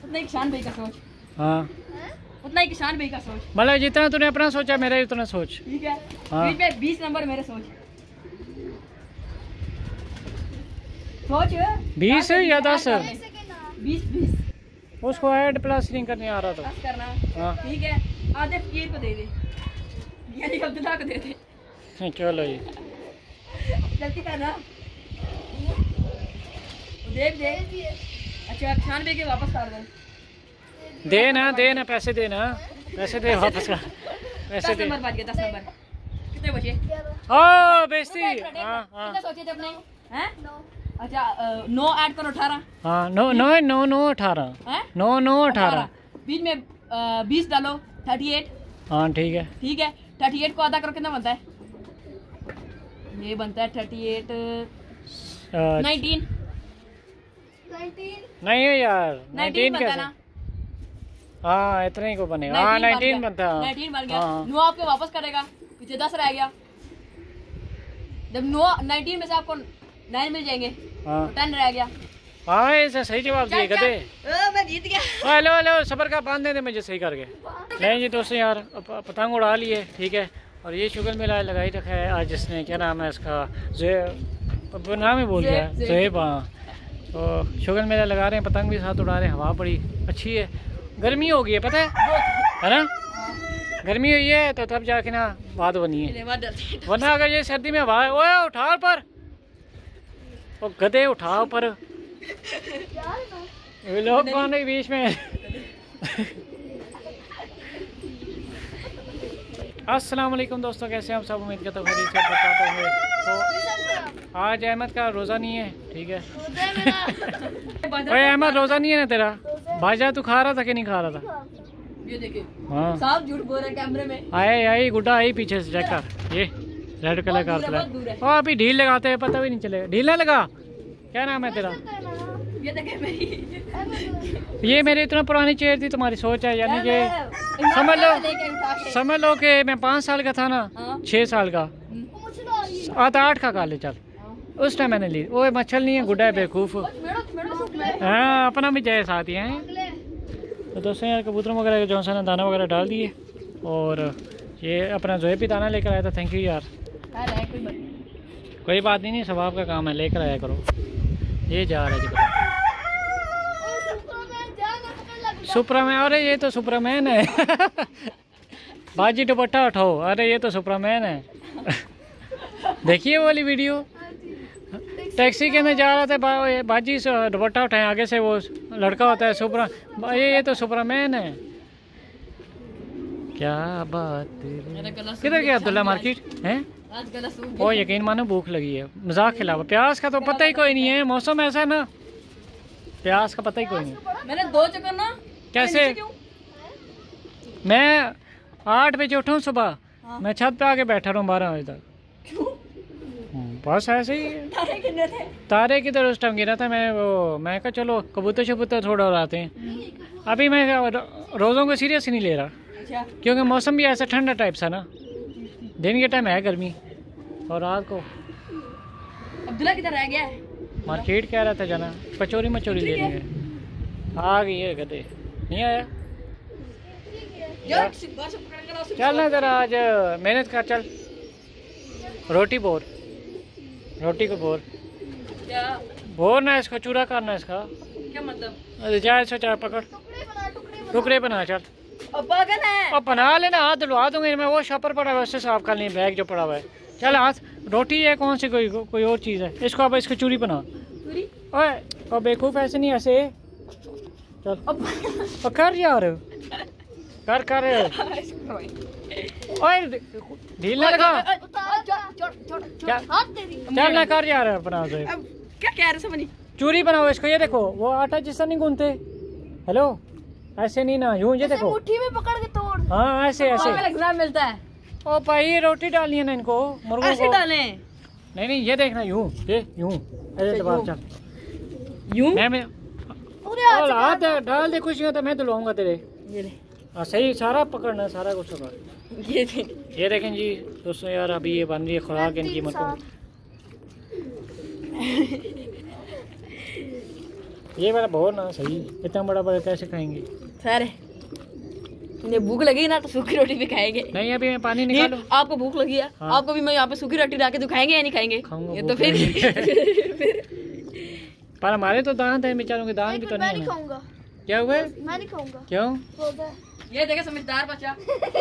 उतना ही किसान भाई का सोच। हाँ उतना ही किसान भाई का सोच। मतलब जितना तूने अपना सोचा मेरा ही उतना सोच। ठीक है। हाँ। बीच में 20 नंबर मेरे सोच। सोच 20 या 10? 20 उसको ऐड प्लस नहीं करने आ रहा था। बस करना। हाँ ठीक है, आधे फकीर को दे दे, यानी अब्दुल्ला को दे दे। चलो जी जल्दी करना। देख दे। अच्छा किसान भाई के वापस कर दे। दे ना पैसे दे ना, पैसे दे वापस कर, पैसे 10 दे। नंबर बच गए, 10 नंबर। कितने बचे? ओ बेइज्जती। हाँ हाँ कितने सोचे थे अपने? हैं? अच्छा 9 ऐड करो 18। हाँ 9 18 हैं? 9 18। बीच में 20 डालो 38। हाँ ठीक है। ठीक है, 38 को आधा करो कितना बनता है? ये बनता है 38 19 नहीं है यार 19 बनता कैसे? ना? हाँ इतना ही को बनेगा। हाँ 19 बनता है। 19 बन गया। हाँ। 9 आपके वापस करेगा, पीछे 10 रह गया। जब 19 में से आपको 9 मिल जाएंगे हाँ तो 10 रह गया। हाँ ऐसा सही जवाब दिए गधे। मैं जीत गया। हेलो हेलो सबर का बांध दे मुझे सही करके। नहीं जी दोस्तों यार पतंग उड़ा लिए ठीक है। और ये शुगर मिला लगाई रखा है आज जिसने, क्या नाम है इसका, नाम ही भूल गया, ज़ेब। हाँ तो शुगर मेला लगा रहे हैं, पतंग भी साथ उड़ा रहे हैं। हवा बड़ी अच्छी है, गर्मी हो गई है पता है ना? गर्मी हुई है तो तब जाके ना बात बनी है, वरना अगर ये सर्दी में हवा ओए उठा पर ओ गधे उठाओ पर ये लोग कौन है बीच में? अस्सलाम वालेकुम दोस्तों, कैसे हैं आप सब? उम्मीद करता हूँ खैरियत से बताते होंगे। तो आज अहमद का रोज़ा नहीं है ठीक है। ओए अहमद रोज़ा नहीं है ना तेरा? भाजा तू खा रहा था कि नहीं खा रहा था? ये देखिए हाँ साहब झूठ बोल रहे हैं कैमरे में। आई गुड्डा आई पीछे से चेक कर, ये रेड कलर का और अभी ढील लगाते हैं पता भी नहीं चलेगा। ढील ना लगा। क्या नाम है तेरा? ये देखिए मेरी, ये मेरी इतना पुरानी चेयर थी, तुम्हारी सोच है यानी कि समझ लो कि मैं 5 साल का था ना, 6 साल का, 8 का काले चल उस टाइम मैंने ली। ओए मच्छर नहीं है, गुड्डा है बेवकूफ़। हाँ अपना भी जय साथ ही हैं। तो दोस्तों यार कबूतरों वगैरह जो सा दाना वगैरह डाल दिए और ये अपना जो भी दाना लेकर आया था। थैंक यू यार, कोई बात नहीं, सवाब का काम है, लेकर आया करो। ये जा रहा है जी सुपरामैन। अरे ये तो सुपरामैन है। बाजी दुपट्टा उठाओ, अरे ये तो सुपरामैन है। देखिए वो वाली वीडियो, टैक्सी के अंदर जा रहा था बाजी से दुपट्टा उठाए, आगे से वो लड़का होता है सुपरा, ये तो सुपरामैन है। क्या बात, किधर गया अब्दुल्ला? मार्केट है? ओ यकीन मानो भूख लगी है, मजाक के अलावा। प्याज का तो पता ही कोई नहीं है, मौसम ऐसा है ना, प्याज का पता ही कोई नहीं। मैंने 2 चक्कर ना कैसे? मैं 8 बजे उठा सुबह, मैं छत पे आके बैठा रहा हूँ 12 बजे तक। बस ऐसे ही है। तारे किधर उस टाइम गिरा था, मैं कहा चलो कबूतर शबूतर थोड़ा उड़ाते हैं। अभी मैं रोज़ों को सीरियस नहीं ले रहा क्योंकि मौसम भी ऐसा ठंडा टाइप सा ना, दिन के टाइम है गर्मी और रात को। अब्दुल्ला किधर रह गया है? मार्केट कह रहा था जाना, कचौरी मचौरी लेनी है। आ गई है गधे, नहीं आया? चल ना जरा आज मेहनत कर, चल रोटी बोर, रोटी को बोर क्या बोर ना, इसको चूरा करना इसका। क्या मतलब? अरे जा इसको चाय पकड़, टुकड़े बना चल। पागल है। और बना लेना, हाथ धुलवा दूंगी मैं, वो शॉपर पड़ा हुआ है उससे साफ कर लें, बैग जो पड़ा हुआ है। चल हाथ, रोटी है कौन सी, कोई और चीज़ है? इसको अब इसको चूरी बना। ओए और बेवकूफ़ ऐसे नहीं, ऐसे चल पकड़ यार, कर कर। ओए ढील ना लगा, चल ना कर यार अपना से। क्या कह रहे समझ नहीं। चूरी बनाओ इसको, ये देखो वो आटा जिससे नहीं गूंथते। हेलो ऐसे नहीं ना, यूं ये देखो मुट्ठी में पकड़ के तोड़। हाँ ऐसे ऐसे एग्जाम मिलता है। ओ भाई रोटी डालनी है ना इनको, मुर्गों ऐसे को। डालें। नहीं ये देखना, यूं ये यूं ऐसे दबा, चल यूं मैं हाथ डाल दे, खुशी हो तो मैं धुलवाऊंगा तेरे। ये ले, हाँ सही, सारा पकड़ना, सारा कुछ होगा। ये देखें जी दोस्तों यार, अभी ये बन रही है खुराक इनकी, मतलब ये वाला बहुत ना सही, इतना बड़ा बड़ा कैसे खाएंगे? सर इन्हें भूख लगी ना तो सूखी रोटी भी खाएंगे। नहीं अभी मैं पानी निकालूं। आपको भूख लगी है? हाँ। आपको भी मैं यहाँ पे सूखी रोटी ला के तो खाएंगे या नहीं खाएंगे? खाऊंगा, ये तो फिर पर हमारे तो दांत है, बेचारों के दांत भी तो नहीं है। क्या हुआ? मैं नहीं खाऊंगा। क्यों? ये देखे समझदार बच्चा।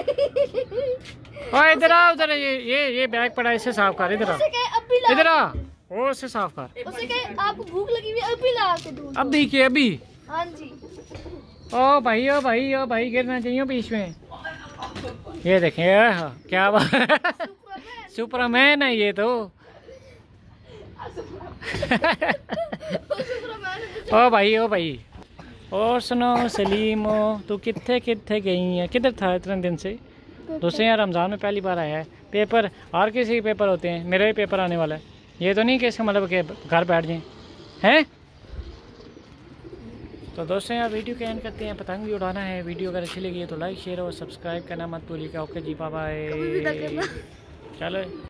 ओए इधर आ, उधर ये बैग पड़ा है, इसे साफ कर। इधर आ, इधर आ, ओ इसे साफ कर। उसे कहे आपको भूख लगी हुई अभी ला के दूं। अब देखिए अभी। हाँ जी। ओ भाई ओ भाई ओ भाई, गिरना चाहिए बीच में। ये देखें क्या बात, सुपरमैन है ये तो। ओ भाई ओ भाई। और सुनो सलीमो, तू कित्थे गई है? किधर था इतने दिन से? दूसरे यहाँ रमज़ान में पहली बार आया है। पेपर और किसी के पेपर होते हैं, मेरा भी पेपर आने वाला है। ये तो नहीं कि इसका मतलब कि घर बैठ जाएं, हैं? तो दोस्तों यार वीडियो के एंड करते हैं, पतंग भी उड़ाना है। वीडियो अगर अच्छी लगी है तो लाइक शेयर और सब्सक्राइब करना मत भूलिएगा। Okay ji, bye bye. चलो।